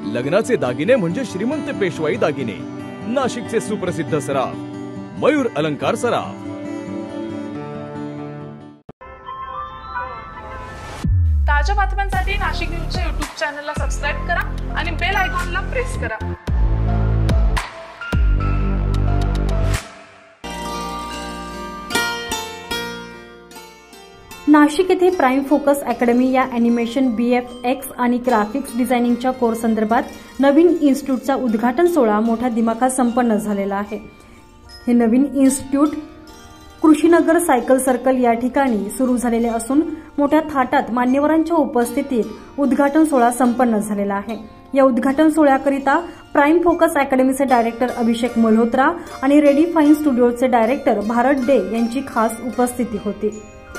लग्नाचे दागिने म्हणजे श्रीमंत पेशवाई दागिने, नाशिकचे सुप्रसिद्ध सराफ मयूर अलंकार सराफ। ताज्या बातम्यांसाठी नाशिक न्यूजच्या YouTube चॅनलला सबस्क्राइब करा आणि बेल आयकॉनला प्रेस करा। नाशिक येथे प्राइम फोकस अकॅडमी या ॲनिमेशन BFX आणि ग्राफिक्स डिझायनिंगच्या कोर्स संदर्भात नवीन इन्स्टिट्यूटचा उद्घाटन सोहळा मोठ्या दिमाखात संपन्न झालेला आहे। हे नवीन इन्स्टिट्यूट कृषीनगर सायकल सर्कल या ठिकाणी सुरू झालेले असून मोठ्या थाटात मान्यवरांच्या उपस्थितीत उद्घाटन सोहळा संपन्न झालेला आहे। या उद्घाटन सोहळ्याकरिता प्राइम फोकस अकॅडमीचे डायरेक्टर अभिषेक मल्होत्रा आणि रेडी फाईन स्टुडिओचे डायरेक्टर भारत डे यांची खास उपस्थिती होती।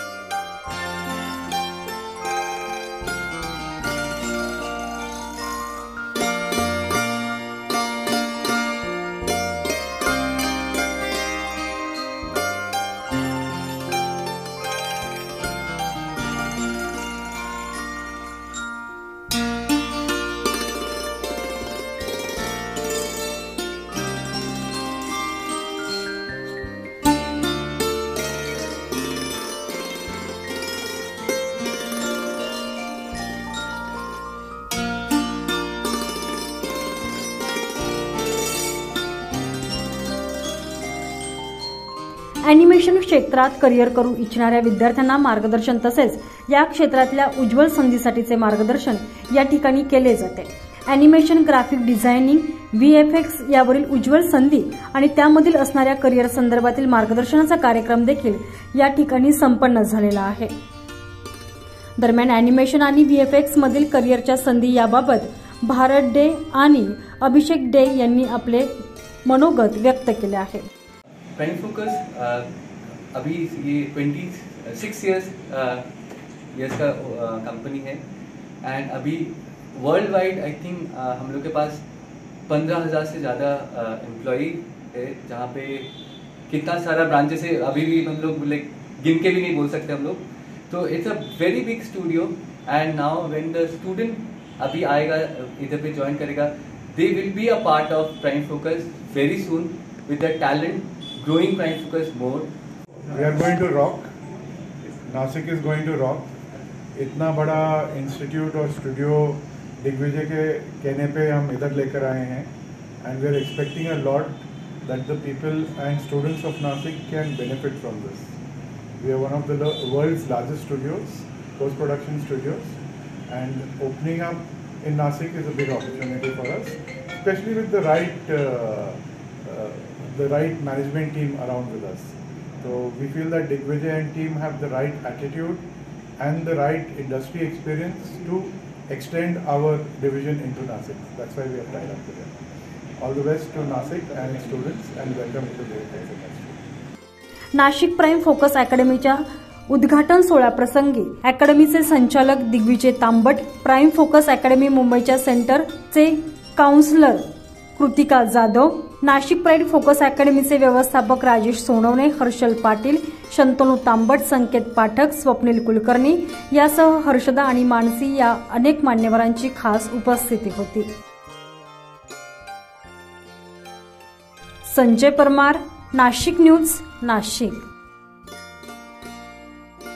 ॲनिमेशन क्षेत्रात करिअर करू इच्छिणाऱ्या विद्यार्थ्यांना मार्गदर्शन तसेच या क्षेत्रातल्या उज्ज्वल संधीसाठीचे मार्गदर्शन या ठिकाणी केले जाते। ॲनिमेशन, ग्राफिक डिझायनिंग, VFX यावरील उज्ज्वल संधी आणि त्यामधील असणाऱ्या करिअर संदर्भातील मार्गदर्शनाचा कार्यक्रम देखील या ठिकाणी संपन्न झालेला आहे। दरम्यान ॲनिमेशन आणि VFX मधील करिअरच्या संधी याबाबत भारत डे आणि अभिषेक डे यांनी आपले मनोगत व्यक्त केले आहे। प्राइम फोकस अभी ये 26 ईयर्स का कंपनी है एंड अभी वर्ल्ड वाइड आई थिंक हम लोग के पास 15,000 से ज़्यादा एम्प्लॉई है, जहाँ पे कितना सारा ब्रांचेस है अभी भी हम लोग लाइक गिन के भी नहीं बोल सकते हम लोग। तो it's a very big studio and now when the student अभी आएगा इधर पे ज्वाइन करेगा, they will be a part of prime focus very soon with the talent growing Prime Focus more. We are going to rock. Nashik is going to rock. इतना बड़ा institute और studio Digvijay के कहने पे हम इधर लेकर आए हैं and we are expecting a lot that the people and students of Nashik can benefit from this. We are one of the world's largest studios, post-production studios, and opening up in Nashik is a big opportunity for us, especially with the right management team around with us. So we feel that Digvijay and team have the right attitude and the right industry experience to extend our division into Nashik. That's why we have tied up with them. All the best to Nashik and its students and welcome to the industry. Nashik prime focus अकॅडमीच्या उद्घाटन सोहळ्याप्रसंगी अकॅडमीचे संचालक Digvijay Tambat, prime focus academy मुंबईच्या सेंटरचे counsellor Kritika Jadhav, Nashik prime focus अकॅडमीचे व्यवस्थापक राजेश सोनवणे, हर्षल पाटील, शंतनू तांबट, संकेत पाठक, स्वप्नील कुलकर्णी यासह हर्षदा आणि मानसी या अनेक मान्यवरांची खास उपस्थिती होती। संजय परमार, नाशिक न्यूज, नाशिक।